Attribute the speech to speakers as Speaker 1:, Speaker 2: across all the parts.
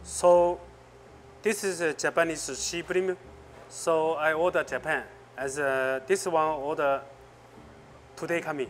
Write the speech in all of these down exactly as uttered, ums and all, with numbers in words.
Speaker 1: So this is a Japanese shibrim. So I order Japan as a, this one order today coming.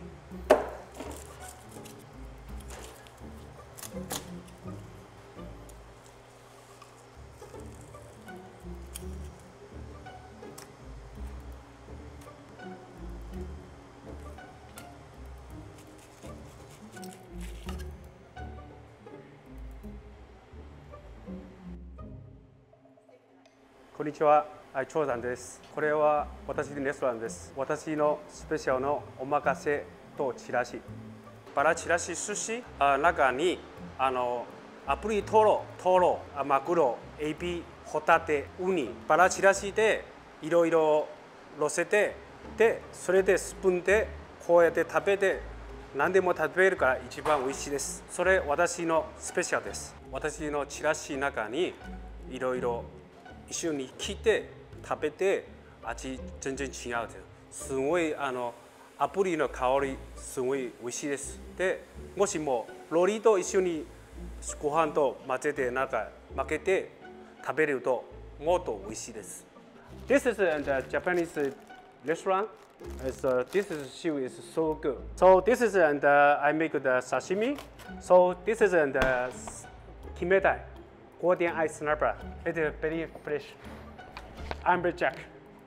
Speaker 1: こんにちは、長山です。これは私のレストランです。私のスペシャルのおまかせとチラシ。バラチラシ寿司の中にあのアプリトロ、トロ、マグロ、エビ、ホタテ、ウニ、バラチラシでいろいろ乗せて、でそれでスプーンでこうやって食べて何でも食べるから一番美味しいです。それ私のスペシャルです。私のチラシの中にいろいろ一緒に切って食べて味全然違う。すごいあのアプリの香りすごい美味しいです。でもしもロリと一緒にご飯と混ぜてなんか負けて食べるともっと美味しいです。This is a Japanese restaurant. It's, uh, this is shoe is so good. So this is and uh, I make the sashimi. So this is and uh, kimedai, golden eye snapper. It is very fresh. Amberjack.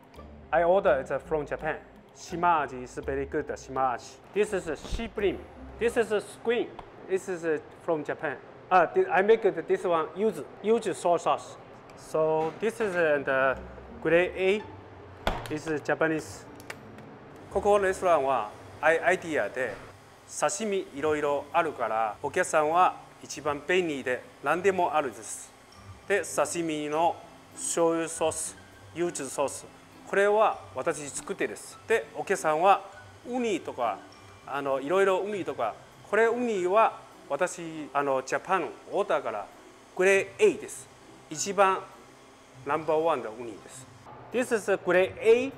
Speaker 1: I order it from Japan. Shima aji is very good. Shima aji. This is a shibrim. This is a screen. This is uh, from Japan. Uh, I make it, this one yuzu, yuzu soy sauce. So this is uh, the grade A. This is Japanese. ここのレストランはアイディアで刺身いろいろあるからお客さんは一番便利で何でもあるです。で刺身の醤油ソース、ユーズソース、これは私作ってです。でお客さんはウニとかあのいろいろウニとか、これウニは私あのジャパンオーダーからグレー A です。一番ナンバーワンのウニです。This is a grade A.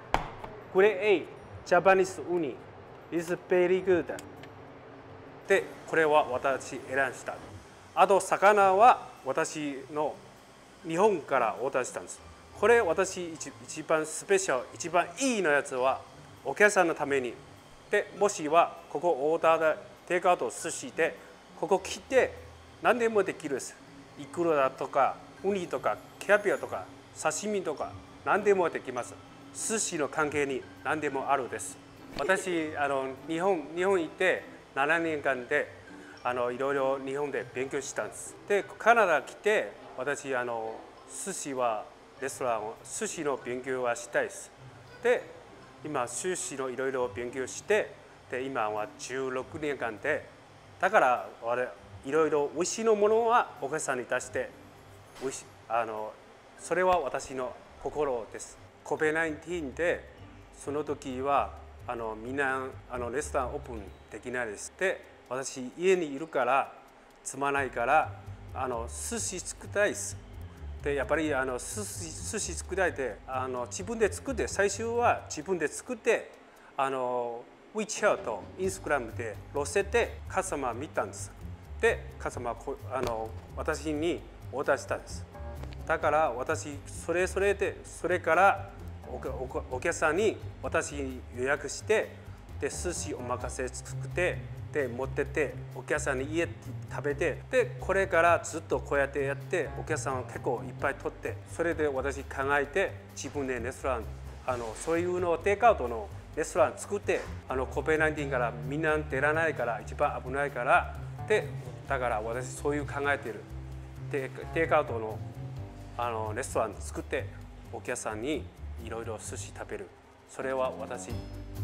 Speaker 1: Grade A. Japanese uni is very good. で、これは私選んした。あと魚は私の日本からオーダーしたんです。これ私一一番スペシャル、一番いいのやつはお客さんのために。で、もしはここオーダーでテイクアウト寿司でここ切って何でもできるです。イクラとかウニとかキャビアとか刺身とか何でもできます。寿司の関係に何でもあるです。私あの日本日本行ってななねんかんであのいろいろ日本で勉強したんです。でカナダ来て私あの寿司はレストランを寿司の勉強はしたいです。で今寿司のいろいろ勉強してで今はじゅうろくねんかんでだから我いろいろ美味しいのものはお客さんに出して美味しあのそれは私の心です。コビド じゅうきゅう でその時はあのみんなあのレストランオープンできないです。で私家にいるからつまないからあの寿司作りたいです。でやっぱりあの寿司寿司作りたいであの自分で作って最初は自分で作ってあのWeChat と Instagram で載せてカスタマー見たんです。でカスタマーあの私にオーダーしたんです。だから私それそれでそれからおおお客さんに私予約してで寿司おまかせ作ってで持ってってお客さんに家食べてでこれからずっとこうやってやってお客さんを結構いっぱい取ってそれで私考えて自分でレストランあのそういうのをテイクアウトのレストラン作ってあのコビド じゅうきゅう からみんな出らないから一番危ないからでだから私そういう考えてるでテイクアウトのあのレストラン作ってお客さんにいろいろ寿司食べるそれは私